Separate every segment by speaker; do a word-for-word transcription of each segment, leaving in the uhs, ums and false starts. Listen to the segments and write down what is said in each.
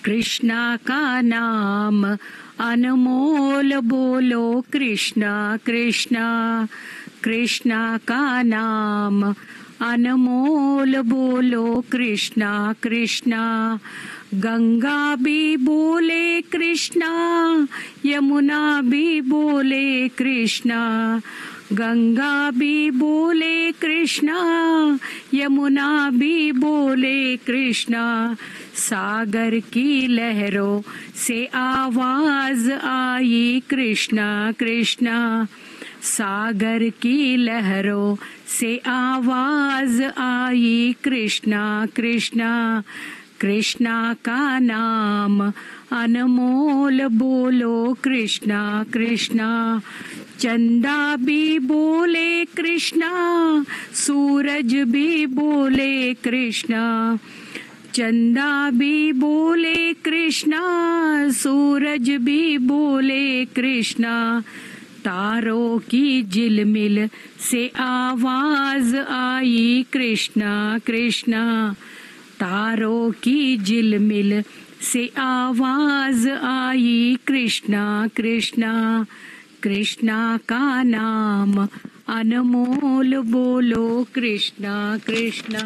Speaker 1: कृष्णा का नाम अनमोल बोलो कृष्णा कृष्णा। कृष्णा का नाम अनमोल बोलो कृष्णा कृष्णा। गंगा भी बोले कृष्णा, यमुना भी बोले कृष्णा। गंगा भी बोले कृष्णा, यमुना भी बोले कृष्णा। सागर की लहरों से आवाज आई कृष्णा कृष्णा। सागर की लहरों से आवाज आई कृष्णा कृष्णा। कृष्णा का नाम अनमोल बोलो कृष्णा कृष्णा। चंदा भी बोले कृष्णा, सूरज भी बोले कृष्णा। चंदा भी बोले कृष्णा, सूरज भी बोले कृष्णा। तारों की झिलमिल से आवाज आई कृष्णा कृष्णा। तारों की झिलमिल से आवाज आई कृष्णा कृष्णा। कृष्णा का नाम अनमोल बोलो कृष्णा कृष्णा।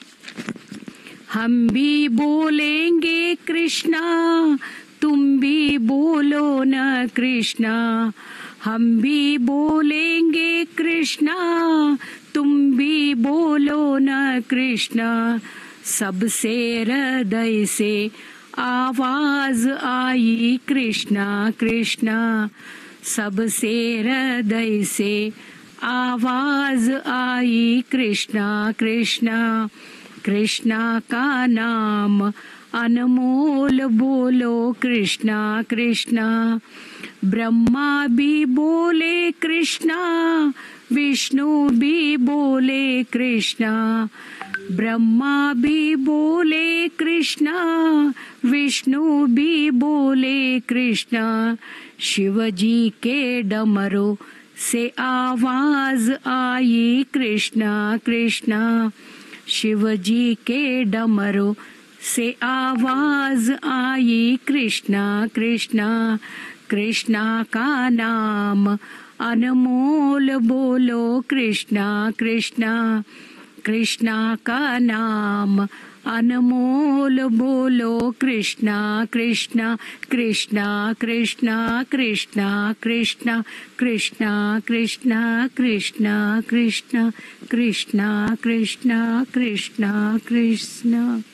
Speaker 1: हम भी बोलेंगे कृष्णा, तुम भी बोलो न कृष्णा। हम भी बोलेंगे कृष्णा, तुम भी बोलो न कृष्णा। सबसे हृदय से आवाज आई कृष्णा कृष्णा। सबसे हृदय से आवाज आई कृष्णा कृष्णा। कृष्णा का नाम अनमोल बोलो कृष्णा कृष्णा। ब्रह्मा भी बोले कृष्णा, विष्णु भी बोले कृष्णा। ब्रह्मा भी बोले कृष्णा, विष्णु भी बोले कृष्णा। शिवजी के डमरू से आवाज आई कृष्णा कृष्णा। शिवजी के डमरू से आवाज आई कृष्णा कृष्णा। कृष्णा का नाम अनमोल बोलो कृष्णा कृष्णा। कृष्णा का नाम अनमोल बोलो कृष्णा कृष्णा। कृष्णा कृष्णा कृष्णा कृष्णा कृष्णा कृष्णा कृष्णा कृष्णा कृष्णा कृष्णा कृष्णा कृष्णा।